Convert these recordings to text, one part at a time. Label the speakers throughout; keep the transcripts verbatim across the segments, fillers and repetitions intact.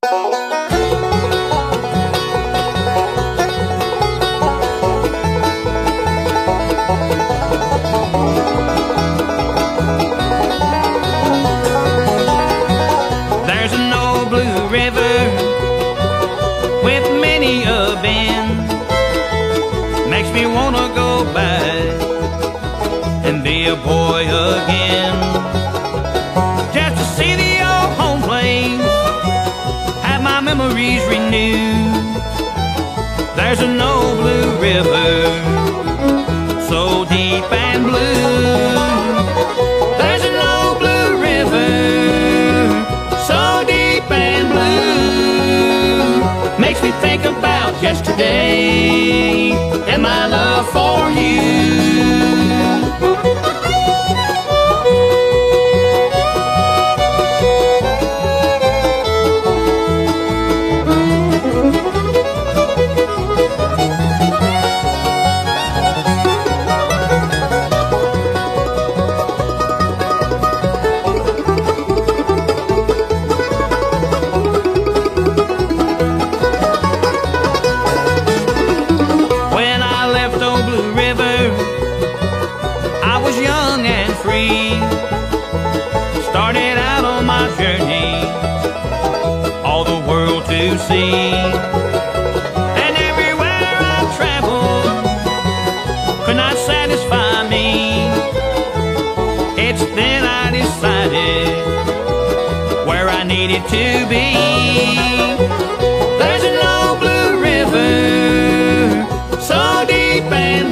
Speaker 1: There's an old blue river with many a bend, makes me wanna go back and be a boy again, just to see the old home place, have my memories renewed. There's an old blue river, so deep and blue. There's an old blue river, so deep and blue, makes me think about yesterday and my love for you. Started out on my journey, all the world to see, and everywhere I've traveled could not satisfy me. It's then I decided where I needed to be. There's an old blue river, so deep and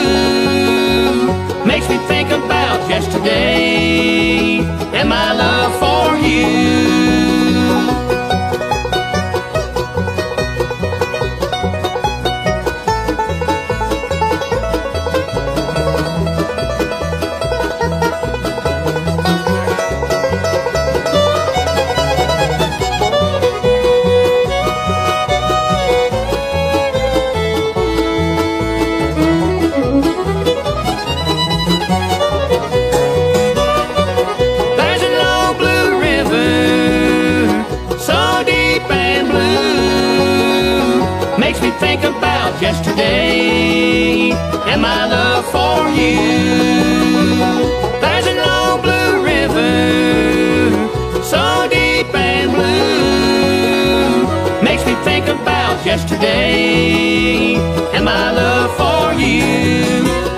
Speaker 1: blue, makes me think about yesterday and my love for you. Makes me think about yesterday and my love for you. There's an old blue river, so deep and blue, makes me think about yesterday and my love for you.